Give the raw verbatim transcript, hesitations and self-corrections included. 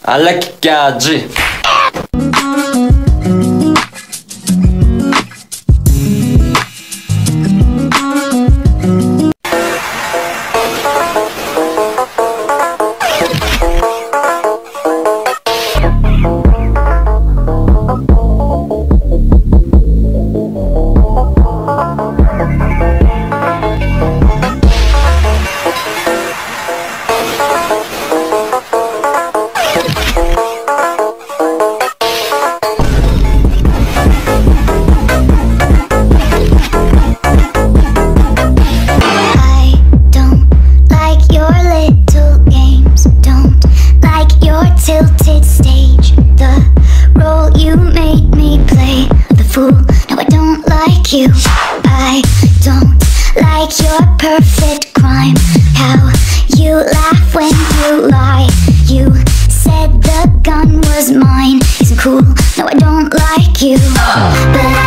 Алекяджи. Tilted stage, the role you made me play, the fool. No, I don't like you. I don't like your perfect crime. How you laugh when you lie. You said the gun was mine. Isn't cool. No, I don't like you. But